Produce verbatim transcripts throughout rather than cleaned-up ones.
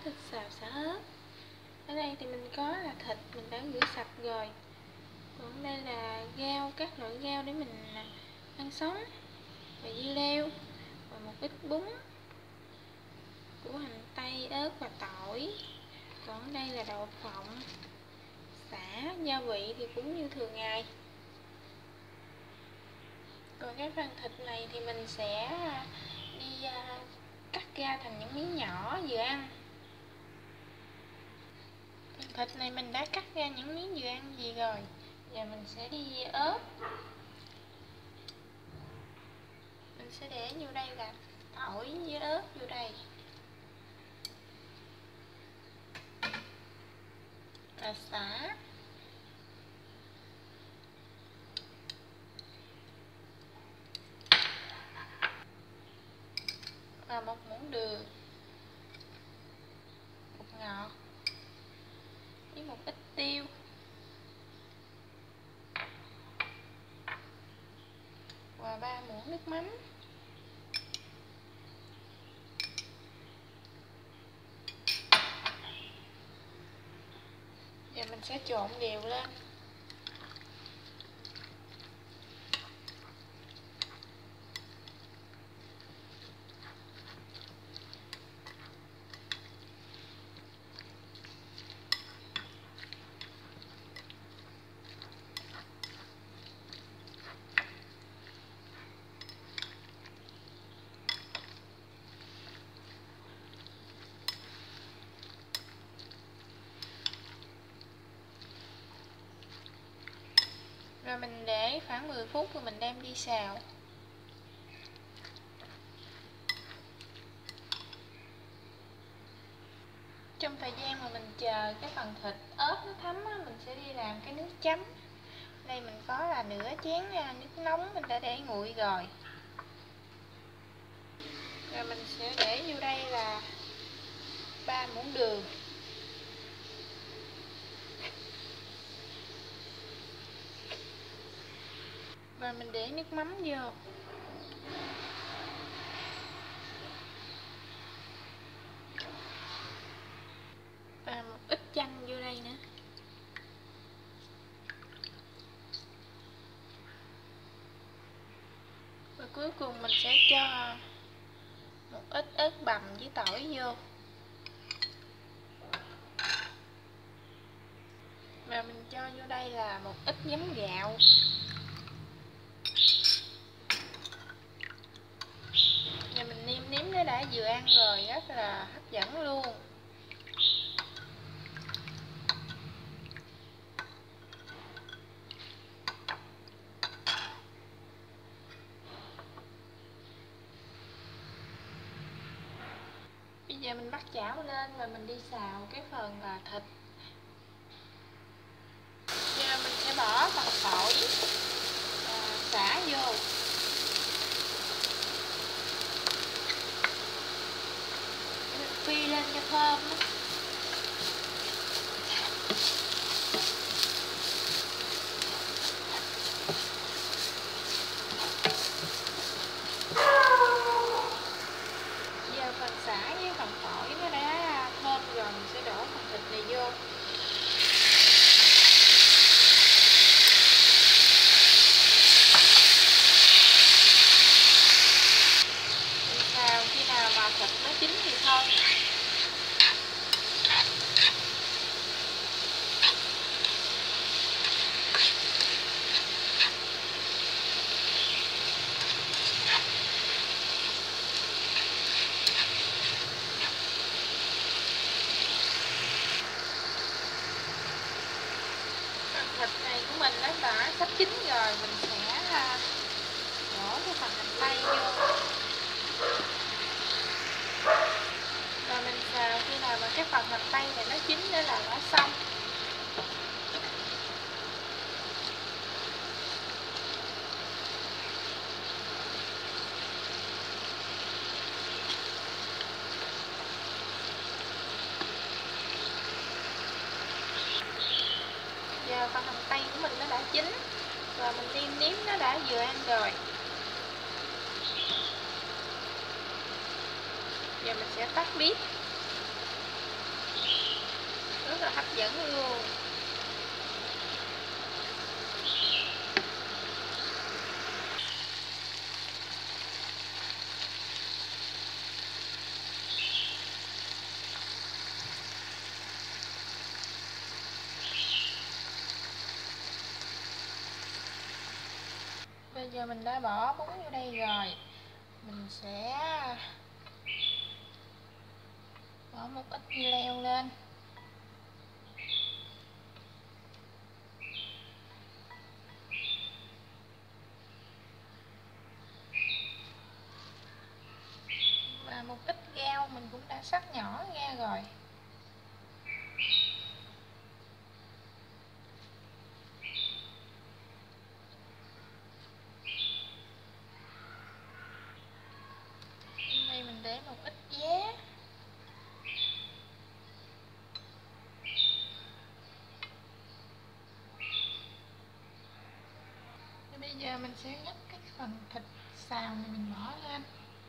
thịt xào xả ớt. Ở đây thì mình có là thịt mình đã rửa sạch rồi. Còn đây là rau, các loại rau để mình ăn sống, và dưa leo, và một ít bún, củ hành tây, ớt và tỏi. Còn ở đây là đậu phộng, sả, gia vị thì cũng như thường ngày. Còn cái phần thịt này thì mình sẽ đi cắt ra thành những miếng nhỏ vừa ăn. Phần thịt này mình đã cắt ra những miếng vừa ăn gì rồi. Giờ mình sẽ đi ớt. Mình sẽ để vô đây là tỏi với ớt vô đây. Là sả. Và một muỗng đường, bột ngọt với một ít tiêu. Và ba muỗng nước mắm. Giờ mình sẽ trộn đều lên. Rồi mình để khoảng mười phút rồi mình đem đi xào. Trong thời gian mà mình chờ cái phần thịt ớt nó thấm á, mình sẽ đi làm cái nước chấm. Đây mình có là nửa chén nước nóng mình đã để nguội rồi. Rồi mình sẽ để vô đây là ba muỗng đường. Và mình để nước mắm vô. Và một ít chanh vô đây nữa. Và cuối cùng mình sẽ cho một ít ớt bằm với tỏi vô. Và mình cho vô đây là một ít giấm gạo. Và mình nêm nếm nó đã vừa ăn rồi, rất là hấp dẫn luôn. Bây giờ mình bắt chảo lên và mình đi xào cái phần là thịt. Giờ mình sẽ bỏ phần tỏi và xả vô. Để mình phi lên cho thơm đó. Giờ phần xả với phần tỏi nó đã thơm rồi, mình sẽ đổ phần thịt này vô. Khi nào mà thịt nó chín thì thôi. Thịt này của mình nó đã sắp chín rồi, mình sẽ đổ cái phần hành tây vô. Rồi mình xào khi nào mà cái phần hành tây này nó chín nữa là đã xong. Giờ phần hành tây của mình nó đã chín. Và mình nêm nếm nó đã vừa ăn rồi. Giờ mình sẽ tắt bếp. rất là hấp dẫn luôn. Bây giờ mình đã bỏ bún vô đây rồi, mình sẽ bỏ một ít dưa leo lên. Và một ít rau mình cũng đã cắt nhỏ ra rồi. Đây mình để một ít giá. Bây giờ mình sẽ gấp cái phần thịt xào này mình bỏ lên.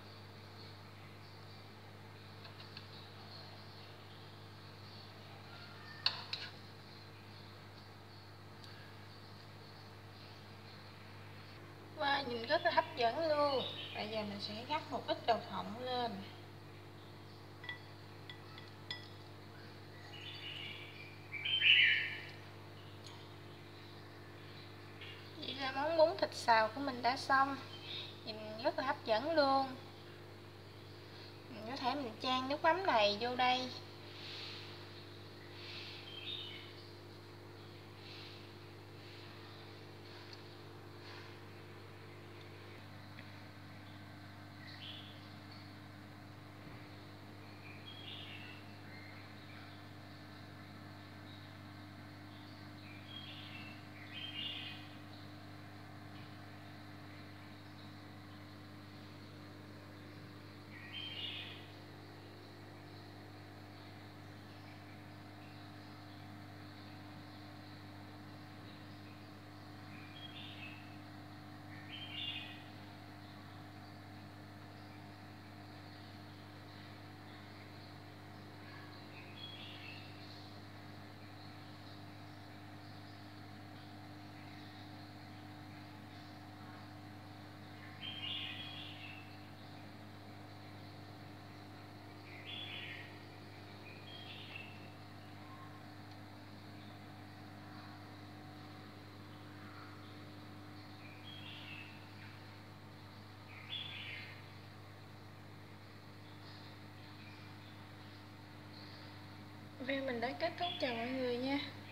Wow, nhìn rất là hấp dẫn luôn. Bây giờ mình sẽ gắp một ít đậu phộng lên. Vậy là món bún thịt xào của mình đã xong. Nhìn rất là hấp dẫn luôn. Mình có thể mình chan nước mắm này vô đây. Video mình đã kết thúc, chào mọi người nha.